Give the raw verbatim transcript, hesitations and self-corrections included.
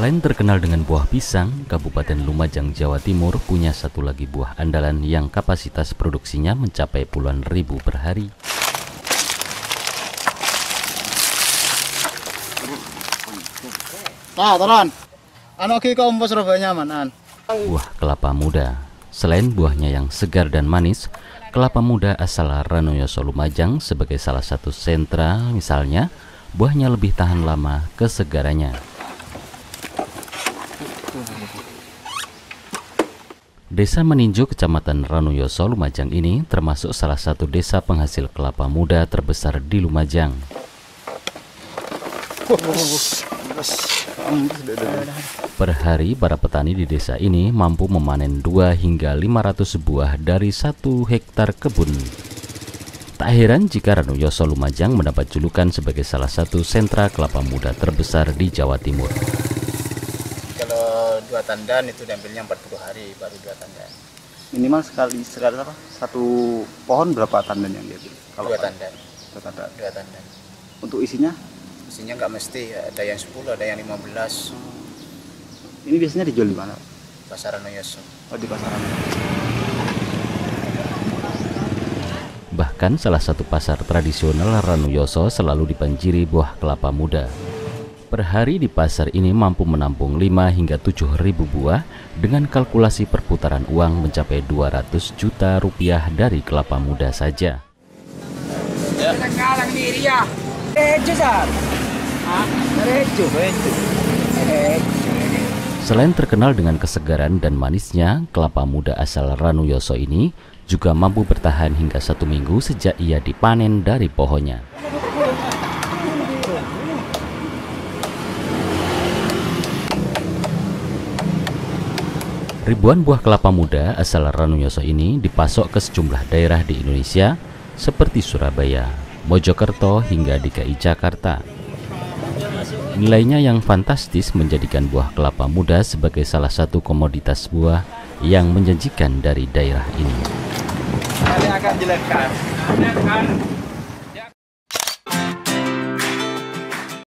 Selain terkenal dengan buah pisang, Kabupaten Lumajang, Jawa Timur punya satu lagi buah andalan yang kapasitas produksinya mencapai puluhan ribu per hari. Nah, turun. Anu ki kompos Surabaya manan. Buah kelapa muda. Selain buahnya yang segar dan manis, kelapa muda asal Ranoyoso Lumajang sebagai salah satu sentra misalnya, buahnya lebih tahan lama kesegarannya. Desa Meninju, Kecamatan Ranoyoso, Lumajang ini termasuk salah satu desa penghasil kelapa muda terbesar di Lumajang. Per hari, para petani di desa ini mampu memanen dua hingga lima ratus buah dari satu hektar kebun. Tak heran jika Ranoyoso Lumajang mendapat julukan sebagai salah satu sentra kelapa muda terbesar di Jawa Timur. Kalau dua tandan itu diambilnya empat puluh hari baru dua tandan. Minimal sekali sekali apa? Satu pohon berapa tandan yang diambil? Kalau Dua tandan. Dua tandan. Dua tandan. Untuk isinya? Isinya nggak mesti, ada yang sepuluh, ada yang lima belas. Ini biasanya dijual di mana? Pasar Ranoyoso. Oh, di pasaran. Bahkan salah satu pasar tradisional Ranoyoso selalu dibanjiri buah kelapa muda. Per hari di pasar ini mampu menampung lima hingga tujuh ribu buah dengan kalkulasi perputaran uang mencapai dua ratus juta rupiah dari kelapa muda saja. Selain terkenal dengan kesegaran dan manisnya, kelapa muda asal Ranoyoso ini juga mampu bertahan hingga satu minggu sejak ia dipanen dari pohonnya. Ribuan buah kelapa muda asal Ranoyoso ini dipasok ke sejumlah daerah di Indonesia seperti Surabaya, Mojokerto hingga D K I Jakarta. Nilainya yang fantastis menjadikan buah kelapa muda sebagai salah satu komoditas buah yang menjanjikan dari daerah ini. Kalian akan jelaskan.